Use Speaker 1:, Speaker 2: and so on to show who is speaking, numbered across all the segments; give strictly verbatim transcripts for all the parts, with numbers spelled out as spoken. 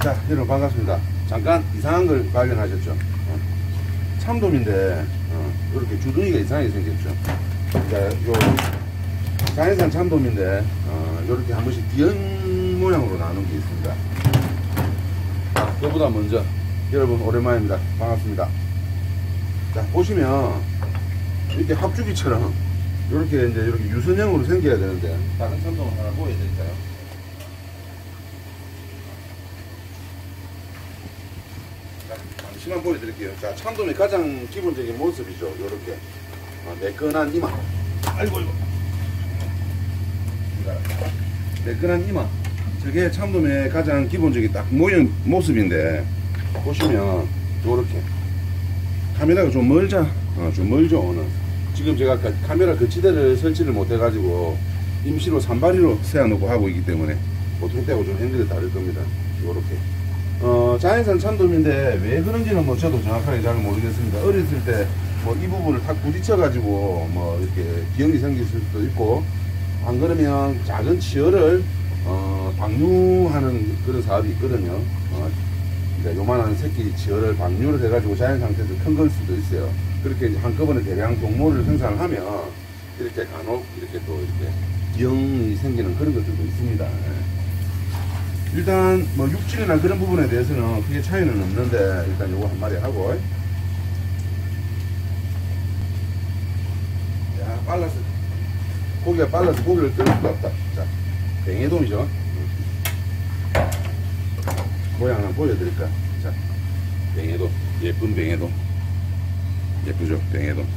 Speaker 1: 자, 여러분 반갑습니다. 잠깐 이상한 걸 발견하셨죠? 어? 참돔인데 어, 이렇게 주둥이가 이상하게 생겼죠. 자, 요 자연산 참돔인데 어, 이렇게 한 번씩 비연 모양으로 나눈 게 있습니다. 자, 그보다 먼저 여러분 오랜만입니다. 반갑습니다. 자, 보시면 이렇게 합주기처럼 이렇게 이제 이렇게 유선형으로 생겨야 되는데 다른 참돔을 하나 보여드릴까요? 잠시만 보여드릴게요. 자, 참돔의 가장 기본적인 모습이죠. 요렇게 어, 매끈한 이마. 아이고 이고 매끈한 이마. 저게 참돔의 가장 기본적인 딱 모형 모습인데 보시면 요렇게 카메라가 좀 멀자. 어, 좀 멀죠 오늘. 지금 제가 카메라 거치대를 설치를 못해가지고 임시로 산발이로 세워놓고 하고 있기 때문에 보통 때하고 좀 앵글이 다를 겁니다. 요렇게. 어, 자연산 참돔인데 왜 그런지는 뭐 저도 정확하게 잘 모르겠습니다. 어렸을 때 뭐 이 부분을 탁 부딪혀가지고 뭐 이렇게 비염이 생길 수도 있고, 안 그러면 작은 치어를 어, 방류하는 그런 사업이 있거든요. 어, 그러니까 요만한 새끼 치어를 방류를 해가지고 자연 상태에서 큰 걸 수도 있어요. 그렇게 이제 한꺼번에 대량 동물을 생산을 하면 이렇게 간혹 이렇게 또 이렇게 비염이 생기는 그런 것들도 있습니다. 일단 뭐 육질이나 그런 부분에 대해서는 크게 차이는 없는데 일단 요거 한 마리 하고, 야 빨라서 고기가 빨라서 고기를 뜰 수가 없다. 자, 뱅에돔이죠. 모양 한번 보여드릴까? 자, 뱅에돔, 예쁜 뱅에돔, 예쁘죠? 뱅에돔.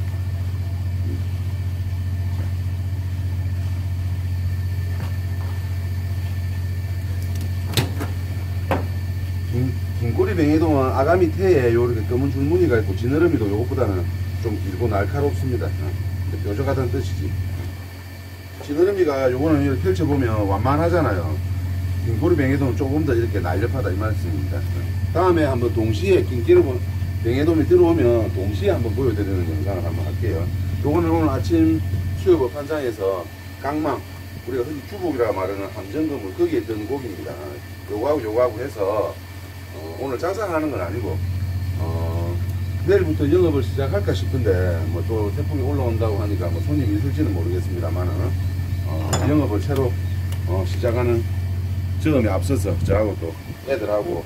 Speaker 1: 긴꼬리 뱅에돔은 아가미 태에 요렇게 검은 줄무늬가 있고, 지느러미도 요것보다는 좀 길고 날카롭습니다. 근데 뾰족하다는 뜻이지. 지느러미가 요거는 이렇게 펼쳐보면 완만하잖아요. 긴꼬리 뱅에돔은 조금 더 이렇게 날렵하다 이 말씀입니다. 다음에 한번 동시에 긴꼬리 뱅에돔이 들어오면 동시에 한번 보여드리는 영상을 한번 할게요. 요거는 오늘 아침 수협업 현장에서 강망, 우리가 흔히 주복이라 말하는 함정거물 거기에 든 고기입니다. 요거하고 요거하고 해서 어, 오늘 장사하는 건 아니고 어, 내일부터 영업을 시작할까 싶은데 뭐 또 태풍이 올라온다고 하니까 뭐 손님이 있을지는 모르겠습니다만은 어, 영업을 새로 어, 시작하는 저음에 앞서서 저하고 또 애들하고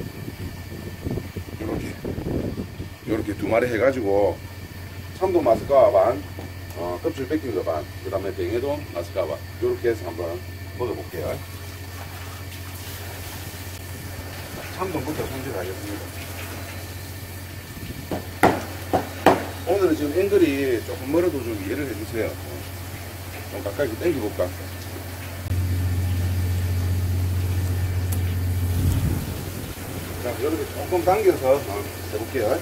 Speaker 1: 이렇게 이렇게 두 마리 해가지고 참돔 마스카와 반, 어, 껍질 뺏긴 거 반, 그 다음에 뱅에돔 마스카와 이렇게 해서 한번 먹어볼게요. 참돔부터 손질하겠습니다. 오늘은 지금 앵글이 조금 멀어도 좀 이해를 해주세요. 좀 가까이 당겨볼까? 자, 이렇게 조금 당겨서 어, 해볼게요.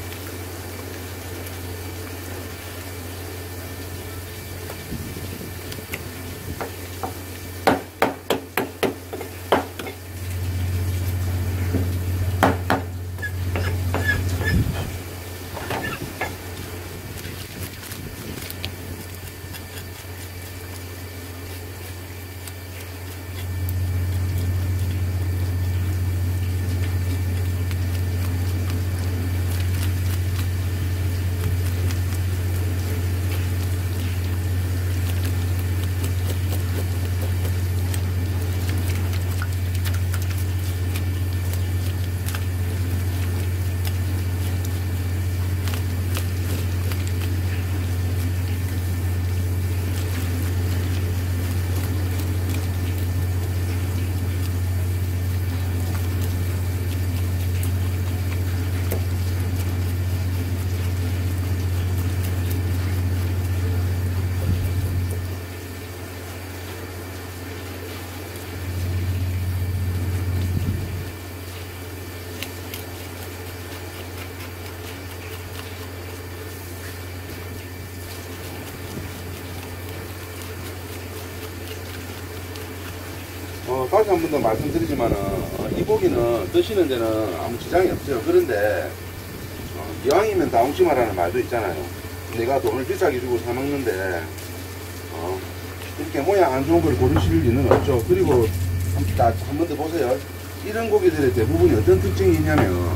Speaker 1: 어, 다시 한 번 더 말씀드리지만은 어, 이 고기는 드시는 데는 아무 지장이 없어요. 그런데 어, 이왕이면 다홍치 마라는 말도 있잖아요. 내가 돈을 비싸게 주고 사 먹는데 어, 이렇게 모양 안 좋은 걸 고르실 리는 없죠. 그리고 한 번 더 보세요. 이런 고기들의 대부분이 어떤 특징이 있냐면,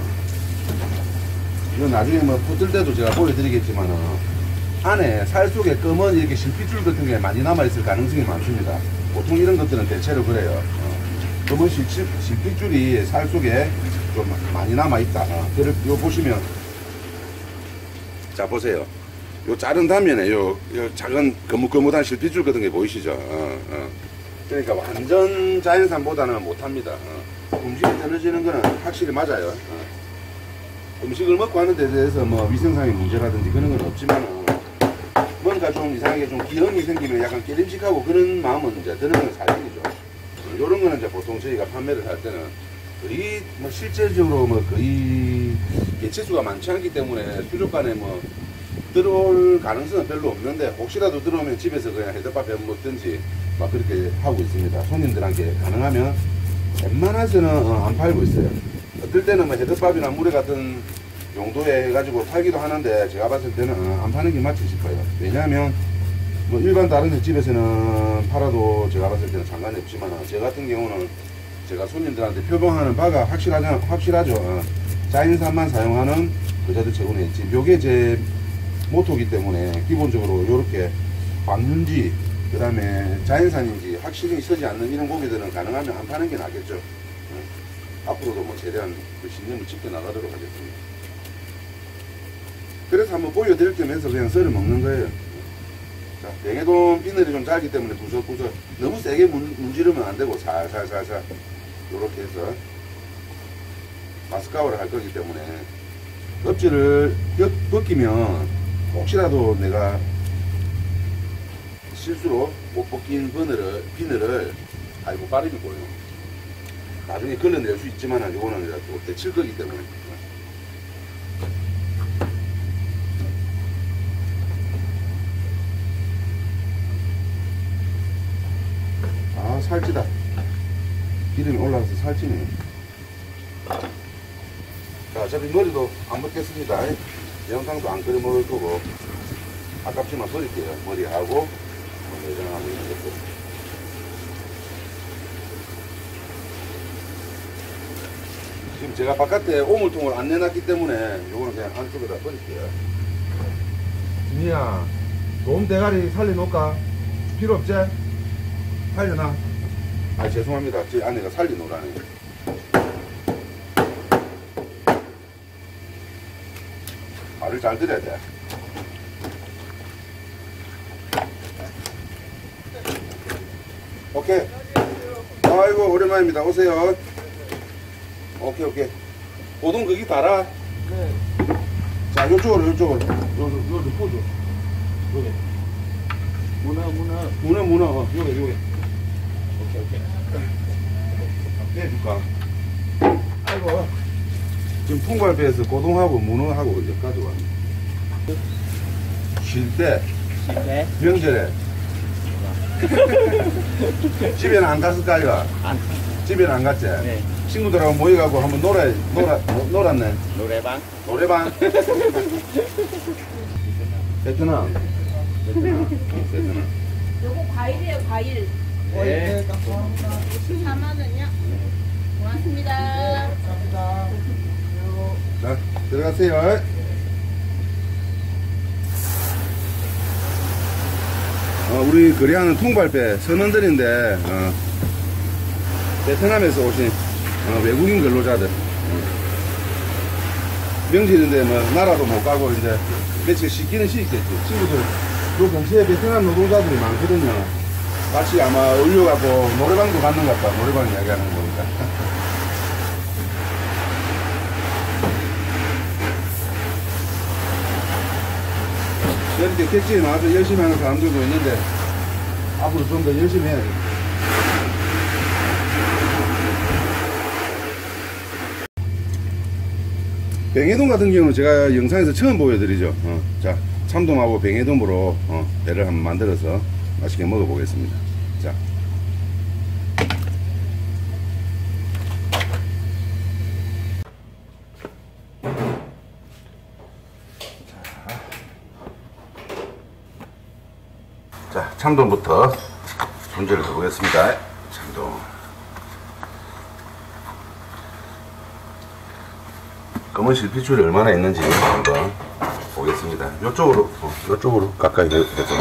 Speaker 1: 이건 나중에 뭐 푸뜰 때도 제가 보여드리겠지만은, 안에 살 속에 검은 이렇게 실핏줄 같은 게 많이 남아있을 가능성이 많습니다. 보통 이런 것들은 대체로 그래요. 어. 검은 실핏, 실핏줄이 살 속에 좀 많이 남아있다. 어. 그걸 요 보시면, 자, 보세요. 요 자른 단면에 요, 요 작은 거뭇거뭇한 실핏줄 같은 게 보이시죠? 어, 어. 그러니까 완전 자연산보다는 못합니다. 어. 음식이 떨어지는 거는 확실히 맞아요. 어. 음식을 먹고 하는 데 대해서 뭐 위생상의 문제라든지 그런 건 없지만 뭔가 좀 이상하게 좀 기형이 생기면 약간 깨림직하고 그런 마음은 이제 드는 건 사실이죠. 어, 요런 거는 이제 보통 저희가 판매를 할 때는 거의 뭐 실제적으로 뭐 거의 개체수가 많지 않기 때문에 수족관에 뭐 들어올 가능성은 별로 없는데 혹시라도 들어오면 집에서 그냥 헤드밥 해 먹든지 막 그렇게 하고 있습니다. 손님들한테 가능하면 웬만해서는 어, 안 팔고 있어요. 어떨 때는 뭐 헤드밥이나 물회 같은 용도에 해가지고 팔기도 하는데 제가 봤을 때는 어, 안 파는 게 맞지 싶어요. 왜냐하면 뭐 일반 다른 집에서는 팔아도 제가 봤을 때는 상관이 없지만 제 같은 경우는 제가 손님들한테 표방하는 바가 확실하죠. 확실하죠. 어, 자연산만 사용하는 그자들 최고의 있지. 요게 제 모토기 때문에 기본적으로 이렇게 방문지 그 다음에 자연산인지 확실히 서지 않는 이런 고기들은 가능하면 안 파는 게 낫겠죠. 어? 앞으로도 뭐 최대한 그 신념을 지켜나가도록 하겠습니다. 그래서 한번 보여드릴 겸해서 그냥 썰어 먹는 거예요. 자, 뱅에돔 비늘이 좀 작기 때문에 구석구석 너무 세게 문, 문지르면 안 되고 살살살살 요렇게 해서 마스카오를 할 거기 때문에 껍질을 벗기면 혹시라도 내가 실수로 못 벗긴 비늘을, 비늘을 아이고 발음이 보여. 나중에 걸러낼 수 있지만 이거는 또 데칠 거기 때문에. 아, 살찌다. 기름이 올라와서 살찌네. 자, 어차피 머리도 안 먹겠습니다. 영상도 안 끓여 먹을 거고 아깝지만 버릴게요. 머리하고 내장하고 있는 것도. 지금 제가 바깥에 오물통을 안 내놨기 때문에 요거는 그냥 안쪽에다 버릴게요. 준이야, 돔 대가리 살려놓을까? 필요 없지? 살려놔. 아, 죄송합니다. 제 아내가 살려놓으라네. 말을 잘 들어야 돼. 오케이. 아이고, 오랜만입니다. 오세요. 오케이, 오케이. 고동 거기 달아. 네. 자, 요쪽으로, 요쪽으로. 요쪽, 요쪽, 포즈. 요게. 문어, 문어. 문어, 문어. 어, 요게, 요게. 오케이, 오케이. 빼줄까? 아이고. 지금 통발배에서 고동하고 문어하고 이제 가져와. 쉴 때,
Speaker 2: 쉴 때?
Speaker 1: 명절에. 집에는 안 갔을까요?
Speaker 2: 안.
Speaker 1: 집에는 안 갔지?
Speaker 2: 네.
Speaker 1: 친구들하고 모여가고 한번 놀아, 놀아, 놀았네.
Speaker 2: 노래방?
Speaker 1: 노래방. 베트남. 베트남. 베트남.
Speaker 3: 요거 과일이에요, 과일.
Speaker 2: 네.
Speaker 3: 십사만 원이요? 고맙습니다.
Speaker 2: 감사합니다.
Speaker 1: 자, 들어가세요. 어, 우리 거래하는 통발배 선원들인데, 어, 베트남에서 오신 어, 외국인 근로자들. 어. 명절인데 뭐 나라도 못 가고 이제 며칠 쉬기는 쉬겠지. 친구들 요 근처에 베트남 노동자들이 많거든요. 같이 아마 올려갖고 노래방도 갔는 것 같다. 노래방 이야기하는 거 보니까. 이렇게 객지에 나와서 열심히 하는 사람들도 있는데 앞으로 좀 더 열심히 해야 돼. 뱅에돔 같은 경우는 제가 영상에서 처음 보여드리죠. 어, 자, 참돔하고 뱅에돔으로 어, 배를 한번 만들어서 맛있게 먹어보겠습니다. 자. 자, 참돔부터 손질을 해보겠습니다. 참돔. 검은 실핏줄이 얼마나 있는지 한번 보겠습니다. 이쪽으로, 어, 이쪽으로 가까이 해서.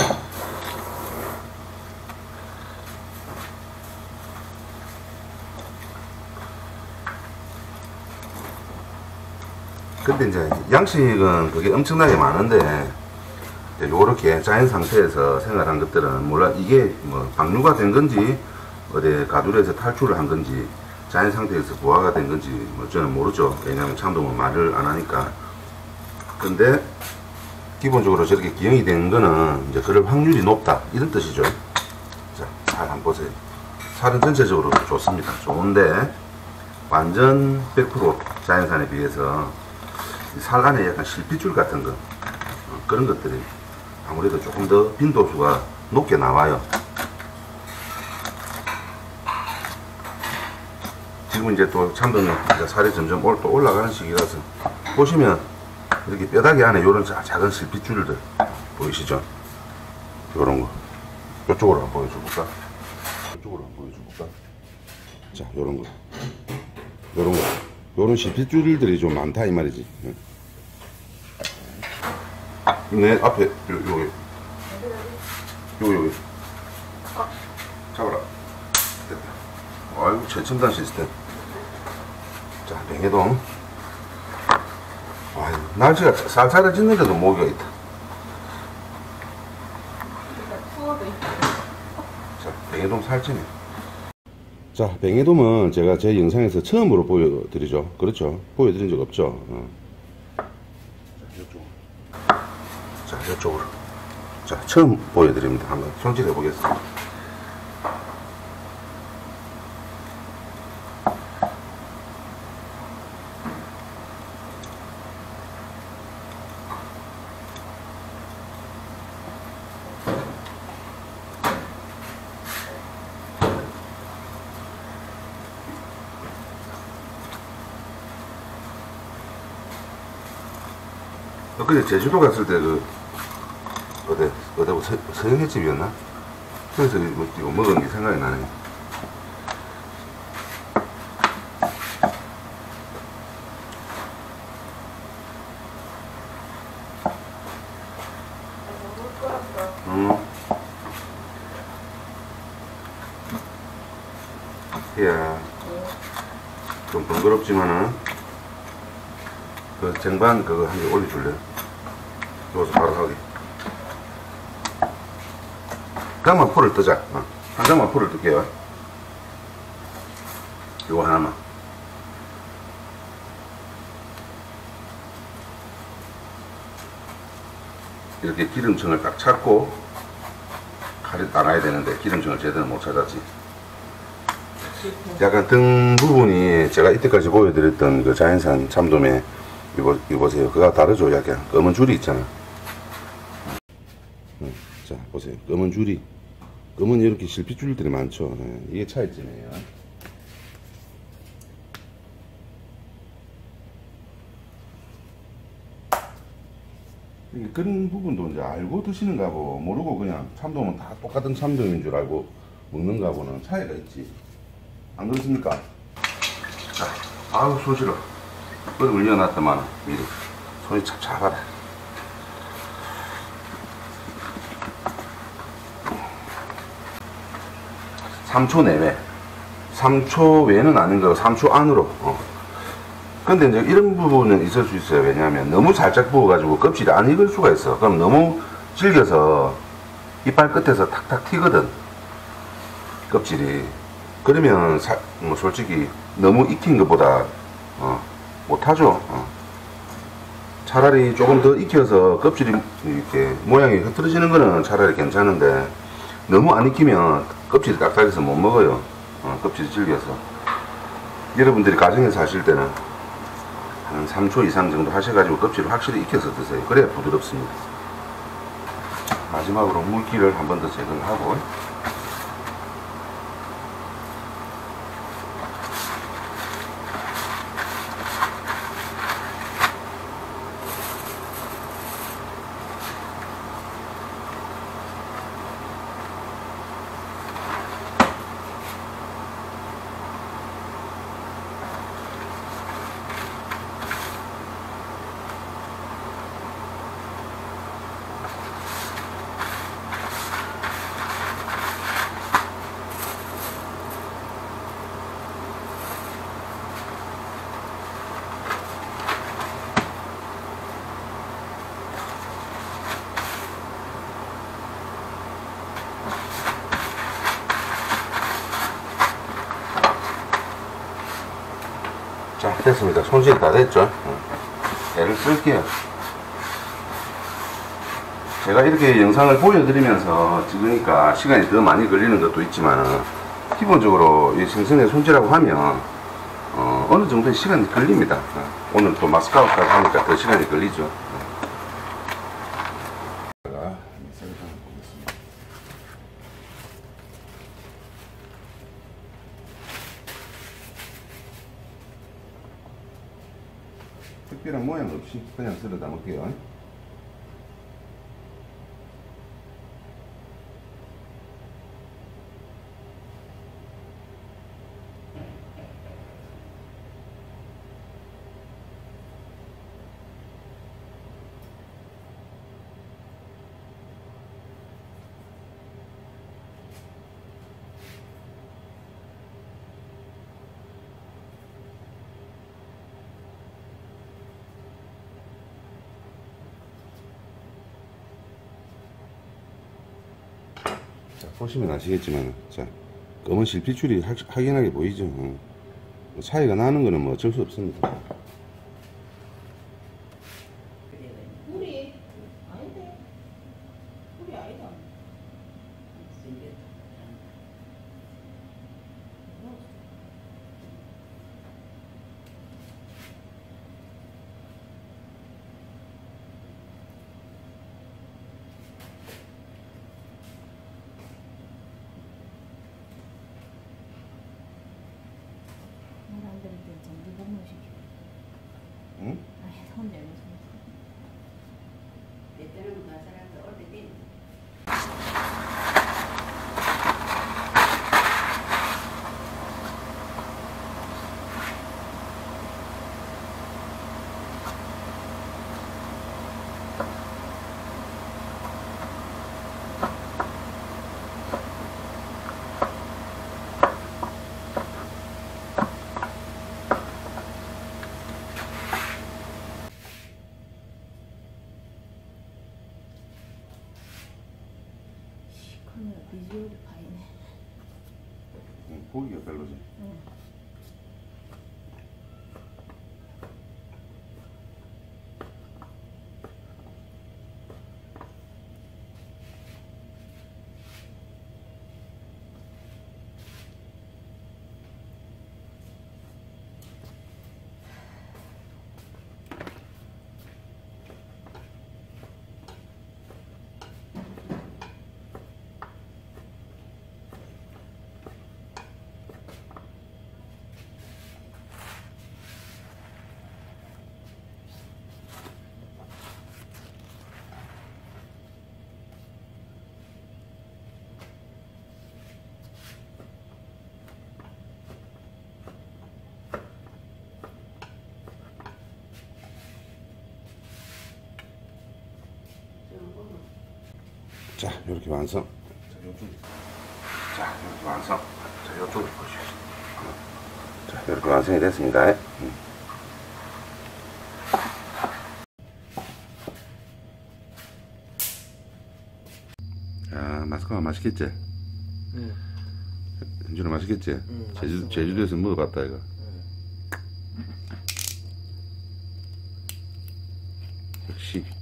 Speaker 1: 근데 이제 양식은 그게 엄청나게 많은데, 요렇게 짜인 상태에서 생활한 것들은 몰라 이게 뭐 방류가 된 건지 어디 가두리에서 탈출을 한 건지 짜인 상태에서 부화가 된 건지 뭐 저는 모르죠. 왜냐하면 참돔은 말을 안 하니까. 근데 기본적으로 저렇게 기형이 된 거는 이제 그럴 확률이 높다 이런 뜻이죠. 자, 살 한번 보세요. 살은 전체적으로 좋습니다. 좋은데 완전 백 퍼센트 자연산에 비해서 살 안에 약간 실핏줄 같은 거 어, 그런 것들이 아무래도 조금 더 빈도수가 높게 나와요. 지금 이제 또 참돔이 살이 점점 올, 또 올라가는 시기라서 보시면 이렇게 뼈다귀 안에 이런 작은 실핏줄들 보이시죠? 요런 거 이쪽으로 한번 보여줘볼까? 이쪽으로 한번 보여줘볼까? 자, 요런 거 요런 거 요런 실핏줄들이 좀 많다 이 말이지. 내 앞에 요, 요, 요, 요, 요. 잡아라. 됐다. 아이고, 최첨단 시스템. 자, 뱅에돔. 아유, 날씨가 쌀쌀해지는데도 모기가 있다. 자, 뱅에돔 살찌네. 자, 뱅에돔은 제가 제 영상에서 처음으로 보여드리죠. 그렇죠? 보여드린 적 없죠. 어. 자, 이쪽으로. 자, 처음 보여드립니다. 한번 손질해 보겠습니다. 엊그제 제주도 갔을 때 그 어디 어디 서, 서영애 집이었나? 그래서 이거, 이거 먹은 게 생각이 나네. 음. 이야, 좀 번거롭지만은 그 쟁반 그거 한 개 올려줄래? 여기서 바로 하게. 한 장만 풀을 뜨자. 어. 한 장만 풀을 뜰게요. 이거 하나만. 이렇게 기름층을 딱 찾고 칼이 따라야 되는데 기름층을 제대로 못 찾았지. 약간 등 부분이 제가 이때까지 보여드렸던 그 자연산 참돔에 이거, 이거 보세요. 그가 다르죠. 약간 검은 줄이 있잖아. 음, 자, 보세요. 검은 줄이. 검은 이렇게 실핏줄들이 많죠. 네, 이게 차이점이에요. 그런 부분도 이제 알고 드시는가 보, 모르고 그냥 참돔은 다 똑같은 참돔인 줄 알고 먹는가 보는 차이가 있지. 안 그렇습니까? 자, 아우, 손 시려. ปื้ 올려놨더만 미리 손이 찹찹하다. 삼 초 내외. 삼 초 외는 아닌 거고 삼 초 안으로. 어. 근데 이제 이런 부분은 있을 수 있어요. 왜냐하면 너무 살짝 부어가지고 껍질이 안 익을 수가 있어. 그럼 너무 질겨서 이빨 끝에서 탁탁 튀거든. 껍질이. 그러면 사, 뭐 솔직히 너무 익힌 것보다 어, 못하죠. 어. 차라리 조금 더 익혀서 껍질이 이렇게 모양이 흐트러지는 거는 차라리 괜찮은데 너무 안 익히면 껍질이 딱딱해서 못 먹어요. 어, 껍질이 질겨서. 여러분들이 가정에서 하실 때는 한 삼 초 이상 정도 하셔가지고 껍질을 확실히 익혀서 드세요. 그래야 부드럽습니다. 마지막으로 물기를 한 번 더 제거를 하고 됐습니다. 손질이 다 됐죠. 애를 쓸게요. 제가 이렇게 영상을 보여드리면서 찍으니까 시간이 더 많이 걸리는 것도 있지만 기본적으로 이 생선에 손질하고 하면 어, 어느 정도의 시간이 걸립니다. 오늘 또 마스카우까지 하니까 더 시간이 걸리죠. 특별한 모양 없이 그냥 썰어 담을게요. 자, 보시면 아시겠지만, 자, 검은 실핏줄이 확- 확연하게 보이죠. 어. 뭐 차이가 나는 거는 뭐 어쩔 수 없습니다.
Speaker 3: 꿀이 아닌데. 꿀이 아니다.
Speaker 4: 사람들한테 전기 복무시켜.
Speaker 1: 응?
Speaker 4: 아니, 혼자 무슨.
Speaker 3: 때는 그 사람들 어디
Speaker 4: 시커먼 비주얼이 파이네.
Speaker 1: 응, 고기가 별로지.
Speaker 4: 응.
Speaker 1: 자, 이렇게 완성. 자, 요쪽. 자, 이렇게 완성. 자, 요쪽을 보시죠. 자, 이렇게 완성이 됐습니다. 음. 야, 마스카가 맛있겠지?
Speaker 2: 응.
Speaker 1: 현준아 맛있겠지?
Speaker 2: 응,
Speaker 1: 제주,
Speaker 2: 맛있어.
Speaker 1: 제주도에서 먹어봤다, 이거. 역시.